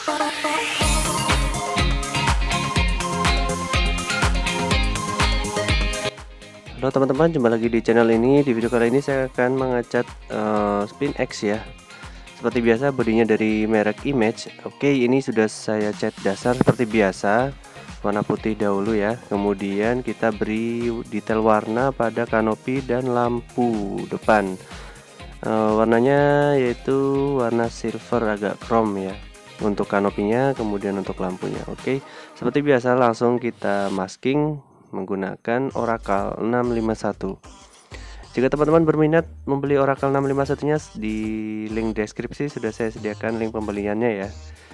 Halo teman-teman, jumpa lagi di channel ini. Di video kali ini saya akan mengecat SpinX ya. Seperti biasa, bodinya dari merek Image. Oke, ini sudah saya cat dasar seperti biasa, warna putih dahulu ya. Kemudian kita beri detail warna pada kanopi dan lampu depan. Warnanya yaitu warna silver agak chrome ya untuk kanopinya, kemudian untuk lampunya. Oke, seperti biasa langsung kita masking menggunakan Oracle 651. Jika teman-teman berminat membeli Oracle 651-nya, di link deskripsi sudah saya sediakan link pembeliannya ya.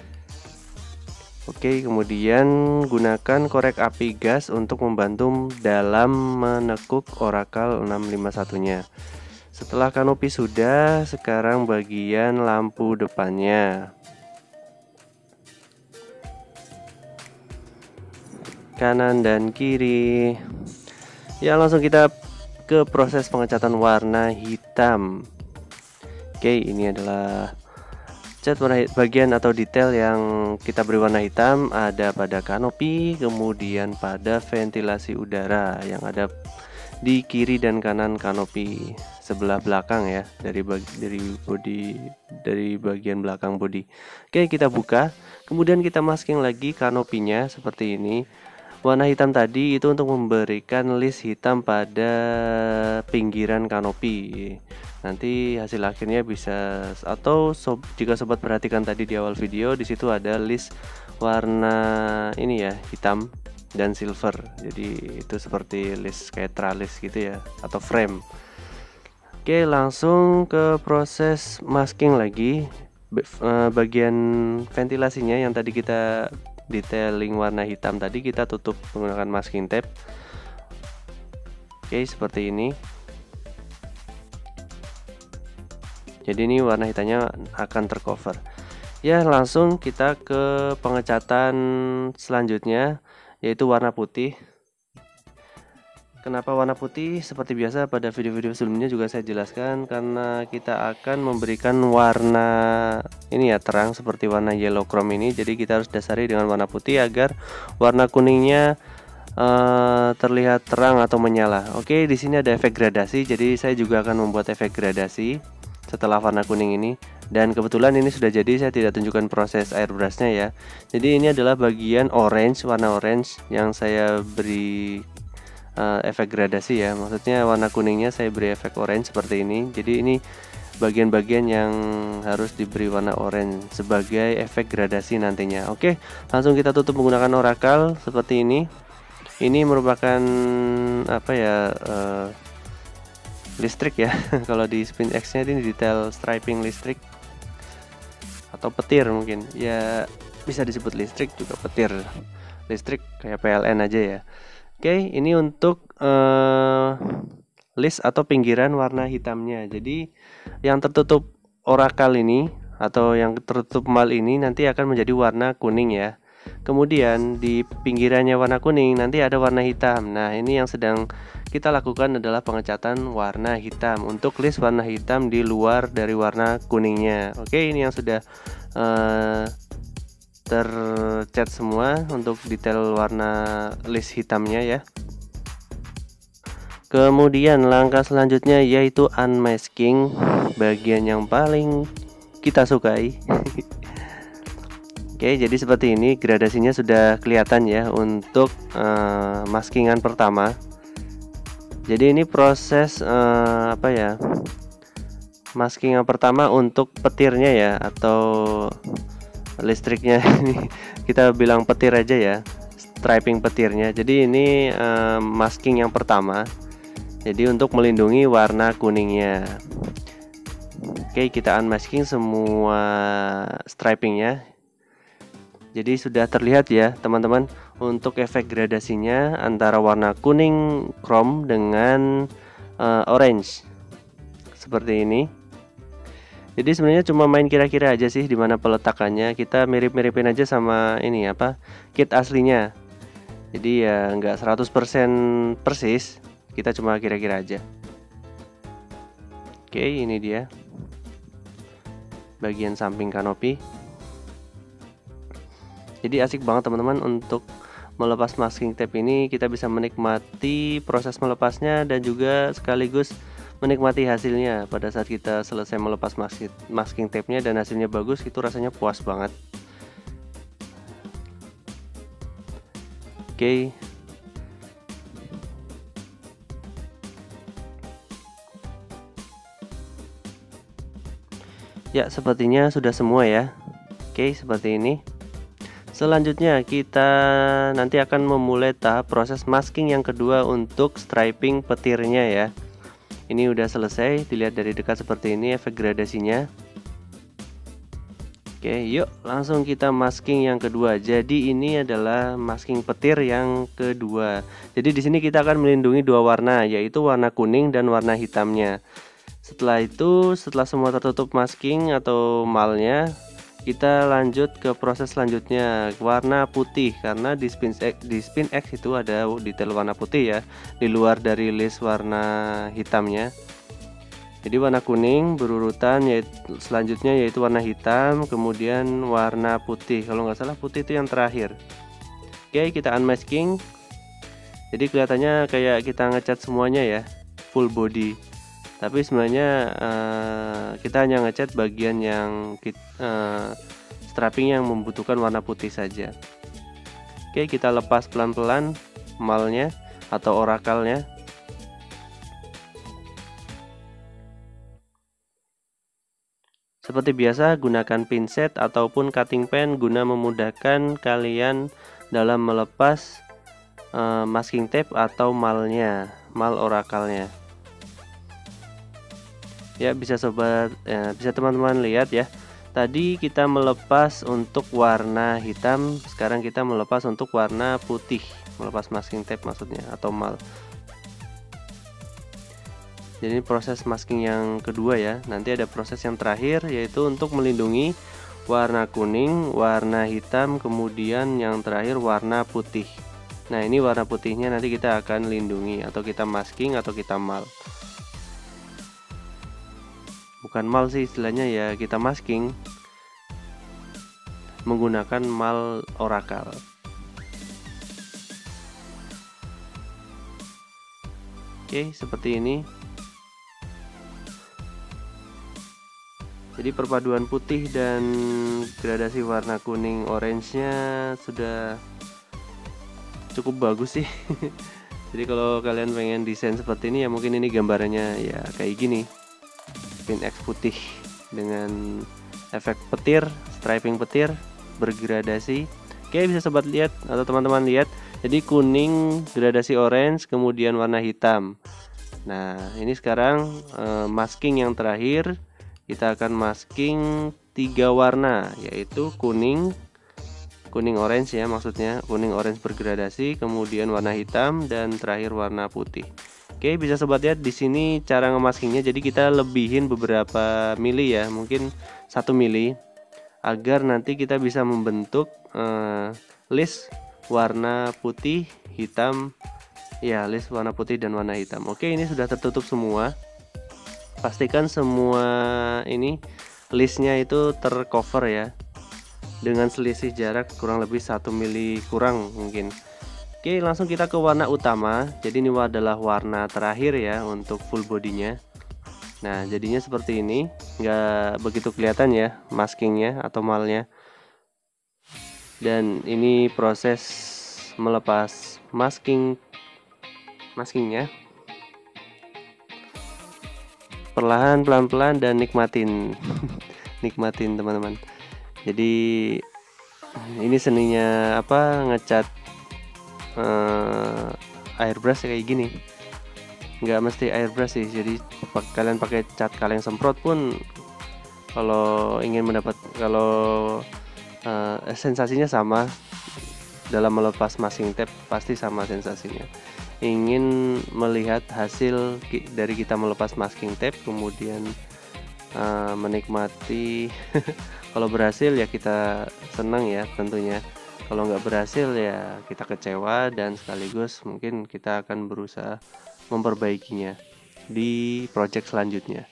Oke, kemudian gunakan korek api gas untuk membantu dalam menekuk Oracle 651-nya. Setelah kanopi sudah, sekarang bagian lampu depannya. Kanan dan kiri. Ya, langsung kita ke proses pengecatan warna hitam. Oke, ini adalah cat warna bagian atau detail yang kita beri warna hitam ada pada kanopi, kemudian pada ventilasi udara yang ada di kiri dan kanan kanopi sebelah belakang ya, dari bagian belakang bodi. Oke, kita buka, kemudian kita masking lagi kanopinya seperti ini. Warna hitam tadi itu untuk memberikan list hitam pada pinggiran kanopi. Nanti hasil akhirnya bisa, atau jika sobat perhatikan tadi di awal video, di situ ada list warna ini ya, hitam dan silver. Jadi itu seperti list kayak tralis gitu ya, atau frame. Oke, langsung ke proses masking lagi. Bagian ventilasinya yang tadi kita detailing warna hitam tadi kita tutup menggunakan masking tape. Oke, seperti ini. Jadi ini warna hitamnya akan tercover. Ya, langsung kita ke pengecatan selanjutnya, yaitu warna putih. Kenapa warna putih? Seperti biasa pada video-video sebelumnya juga saya jelaskan, karena kita akan memberikan warna ini ya terang seperti warna yellow chrome ini. Jadi kita harus dasari dengan warna putih agar warna kuningnya terlihat terang atau menyala. Oke, di sini ada efek gradasi. Jadi saya juga akan membuat efek gradasi setelah warna kuning ini. Dan kebetulan ini sudah jadi, saya tidak tunjukkan proses airbrushnya ya. Jadi ini adalah bagian orange, warna orange yang saya beri efek gradasi ya, maksudnya warna kuningnya saya beri efek orange seperti ini. Jadi ini bagian-bagian yang harus diberi warna orange sebagai efek gradasi nantinya. Oke, langsung kita tutup menggunakan Oracle seperti ini. Ini merupakan apa ya, listrik ya. Kalau di SpinX-nya ini detail striping listrik atau petir mungkin ya, bisa disebut listrik juga petir listrik kayak PLN aja ya. Oke, ini untuk list atau pinggiran warna hitamnya. Jadi yang tertutup Oracle ini atau yang tertutup mal ini nanti akan menjadi warna kuning ya. Kemudian di pinggirannya warna kuning nanti ada warna hitam. Nah, ini yang sedang kita lakukan adalah pengecatan warna hitam untuk list warna hitam di luar dari warna kuningnya. Oke, ini yang sudah tercat semua untuk detail warna list hitamnya ya. Kemudian langkah selanjutnya yaitu unmasking, bagian yang paling kita sukai. Oke, jadi seperti ini gradasinya sudah kelihatan ya untuk maskingan pertama. Jadi ini proses apa ya, maskingan pertama untuk petirnya ya, atau listriknya. Ini kita bilang petir aja ya, striping petirnya. Jadi ini masking yang pertama, jadi untuk melindungi warna kuningnya. Oke, kita unmasking semua stripingnya. Jadi sudah terlihat ya teman-teman untuk efek gradasinya antara warna kuning chrome dengan orange seperti ini. Jadi sebenarnya cuma main kira-kira aja sih dimana peletakannya. Kita mirip-miripin aja sama ini apa, kit aslinya. Jadi ya nggak 100% persis, kita cuma kira-kira aja. Oke, ini dia bagian samping kanopi. Jadi asik banget teman-teman untuk melepas masking tape ini. Kita bisa menikmati proses melepasnya dan juga sekaligus menikmati hasilnya pada saat kita selesai melepas masking tape-nya dan hasilnya bagus, itu rasanya puas banget. Oke. Ya, sepertinya sudah semua ya. Oke, seperti ini. Selanjutnya kita nanti akan memulai tahap proses masking yang kedua untuk striping petirnya ya. Ini udah selesai, dilihat dari dekat seperti ini efek gradasinya. Oke, yuk langsung kita masking yang kedua. Jadi ini adalah masking petir yang kedua. Jadi di sini kita akan melindungi dua warna, yaitu warna kuning dan warna hitamnya. Setelah itu, setelah semua tertutup masking atau malnya, kita lanjut ke proses selanjutnya, warna putih, karena di Spin X itu ada detail warna putih ya, di luar dari list warna hitamnya. Jadi warna kuning berurutan, yaitu selanjutnya yaitu warna hitam, kemudian warna putih. Kalau nggak salah putih itu yang terakhir. Oke, kita unmasking. Jadi kelihatannya kayak kita ngecat semuanya ya, full body. Tapi sebenarnya kita hanya ngecat bagian yang striping yang membutuhkan warna putih saja. Oke, kita lepas pelan-pelan malnya atau orakalnya. Seperti biasa, gunakan pinset ataupun cutting pen guna memudahkan kalian dalam melepas masking tape atau malnya, mal orakalnya. Ya, bisa bisa teman-teman lihat ya. Tadi kita melepas untuk warna hitam, sekarang kita melepas untuk warna putih, melepas masking tape maksudnya atau mal. Jadi proses masking yang kedua ya. Nanti ada proses yang terakhir yaitu untuk melindungi warna kuning, warna hitam, kemudian yang terakhir warna putih. Nah, ini warna putihnya nanti kita akan lindungi atau kita masking atau kita mal. Bukan mal sih istilahnya ya, kita masking menggunakan mal oracle. Oke, seperti ini. Jadi perpaduan putih dan gradasi warna kuning orange-nya sudah cukup bagus sih. Jadi kalau kalian pengen desain seperti ini ya mungkin ini gambarannya ya kayak gini. Spin X putih dengan efek petir, striping petir bergradasi. Oke, bisa sobat lihat atau teman-teman lihat. Jadi kuning, gradasi orange, kemudian warna hitam. Nah, ini sekarang masking yang terakhir. Kita akan masking 3 warna, yaitu kuning orange ya, maksudnya kuning orange bergradasi, kemudian warna hitam, dan terakhir warna putih. Oke, bisa sobat lihat di sini cara ngemaskingnya. Jadi kita lebihin beberapa mili ya, mungkin 1 mili, agar nanti kita bisa membentuk list warna putih, hitam, ya list warna putih dan warna hitam. Oke, ini sudah tertutup semua. Pastikan semua ini listnya itu tercover ya, dengan selisih jarak kurang lebih 1 mili kurang mungkin. Oke, langsung kita ke warna utama. Jadi ini adalah warna terakhir ya untuk full bodinya. Nah, jadinya seperti ini, nggak begitu kelihatan ya maskingnya atau malnya. Dan ini proses melepas maskingnya. Perlahan, pelan-pelan, dan nikmatin. Nikmatin teman-teman. Jadi ini seninya apa, ngecat airbrush kayak gini. Nggak mesti airbrush sih, jadi kalian pakai cat kaleng semprot pun kalau ingin sensasinya sama dalam melepas masking tape, pasti sama sensasinya. Ingin melihat hasil dari kita melepas masking tape, kemudian menikmati. Kalau berhasil ya kita senang ya tentunya. Kalau nggak berhasil ya kita kecewa, dan sekaligus mungkin kita akan berusaha memperbaikinya di project selanjutnya.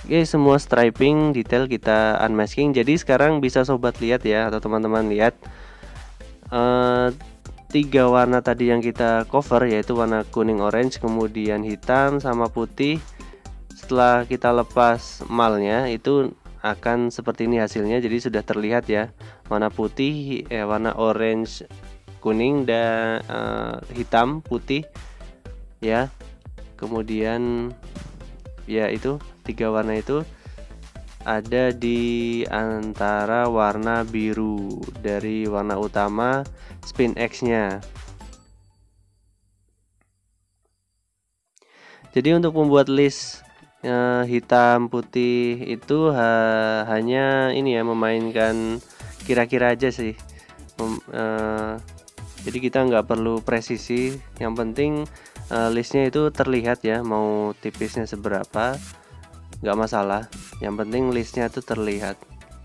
Oke, semua striping detail kita unmasking. Jadi sekarang bisa sobat lihat ya, atau teman-teman lihat 3 warna tadi yang kita cover, yaitu warna kuning, orange, kemudian hitam sama putih. Setelah kita lepas malnya itu akan seperti ini hasilnya. Jadi sudah terlihat ya, warna putih, warna orange, kuning, dan hitam, putih ya. Kemudian ya itu 3 warna itu ada di antara warna biru dari warna utama Spin X-nya. Jadi untuk membuat list hitam putih itu hanya ini ya, memainkan kira-kira aja sih. Jadi kita nggak perlu presisi, yang penting listnya itu terlihat ya, mau tipisnya seberapa nggak masalah, yang penting listnya itu terlihat.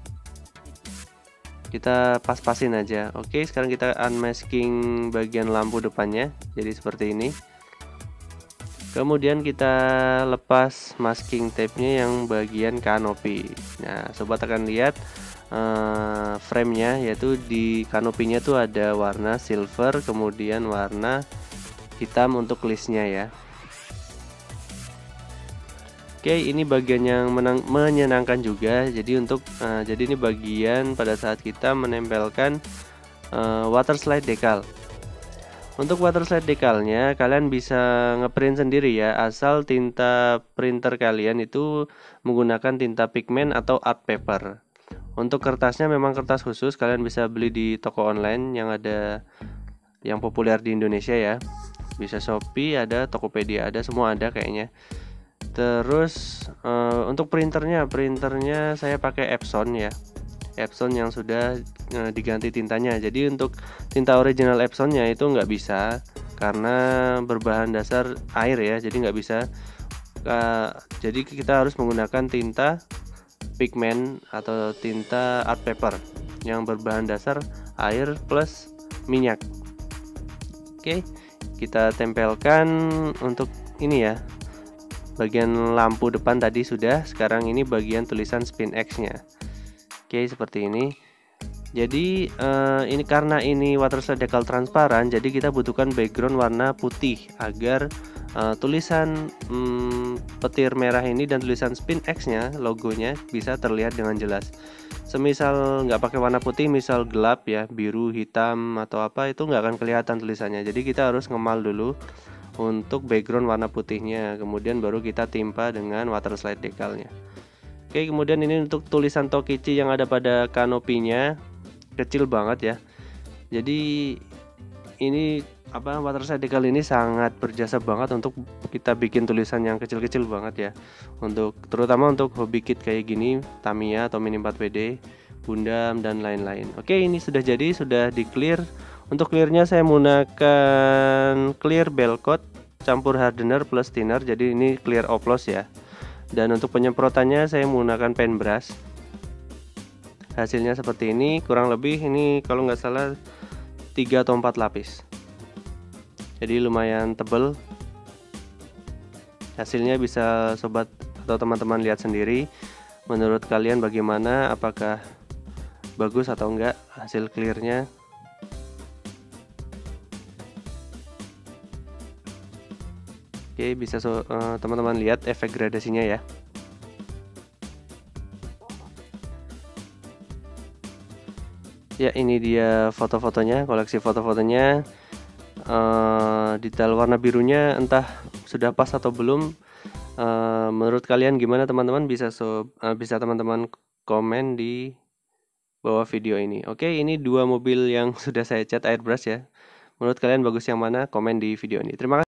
Kita pas-pasin aja. Oke, sekarang kita unmasking bagian lampu depannya, jadi seperti ini. Kemudian kita lepas masking tape-nya yang bagian kanopi. Nah, sobat akan lihat frame-nya, yaitu di kanopinya tuh ada warna silver, kemudian warna hitam untuk listnya ya. Oke, ini bagian yang menyenangkan juga. Jadi jadi ini bagian pada saat kita menempelkan water slide decal. Untuk water slide decalnya kalian bisa ngeprint sendiri ya, asal tinta printer kalian itu menggunakan tinta pigmen atau art paper. Untuk kertasnya memang kertas khusus, kalian bisa beli di toko online yang ada, yang populer di Indonesia ya. Bisa Shopee ada, Tokopedia ada, semua ada kayaknya. Terus untuk printernya saya pakai Epson ya. Epson yang sudah diganti tintanya. Jadi untuk tinta original Epsonnya itu nggak bisa karena berbahan dasar air ya, jadi nggak bisa. Jadi kita harus menggunakan tinta pigmen atau tinta art paper yang berbahan dasar air plus minyak. Oke, kita tempelkan untuk ini ya, bagian lampu depan tadi sudah. Sekarang ini bagian tulisan Spin X nya. Oke, seperti ini. Jadi ini karena ini water slide decal transparan, jadi kita butuhkan background warna putih agar tulisan petir merah ini dan tulisan Spin X nya, logonya bisa terlihat dengan jelas. Semisal nggak pakai warna putih, misal gelap ya, biru, hitam atau apa, itu nggak akan kelihatan tulisannya. Jadi kita harus ngemal dulu untuk background warna putihnya, kemudian baru kita timpa dengan water slide decalnya. Oke, kemudian ini untuk tulisan Tokichi yang ada pada kanopinya, kecil banget ya. Jadi ini water slide decal ini sangat berjasa banget untuk kita bikin tulisan yang kecil-kecil banget ya. Terutama untuk hobi kit kayak gini, Tamiya atau Mini 4WD, Gundam dan lain-lain. Oke, ini sudah jadi, sudah di clear. Untuk clearnya saya menggunakan clear bell coat campur hardener plus thinner. Jadi ini clear oplos ya. Dan untuk penyemprotannya saya menggunakan paintbrush. Hasilnya seperti ini, kurang lebih ini kalau nggak salah 3 atau 4 lapis. Jadi lumayan tebal. Hasilnya bisa sobat atau teman-teman lihat sendiri. Menurut kalian bagaimana? Apakah bagus atau enggak hasil clearnya? Oke, bisa teman-teman lihat efek gradasinya ya. Ya, ini dia foto-fotonya, koleksi foto-fotonya. Detail warna birunya entah sudah pas atau belum. Menurut kalian gimana teman-teman? Bisa teman-teman komen di bawah video ini. Oke, ini 2 mobil yang sudah saya cat airbrush ya. Menurut kalian bagus yang mana? Komen di video ini. Terima kasih.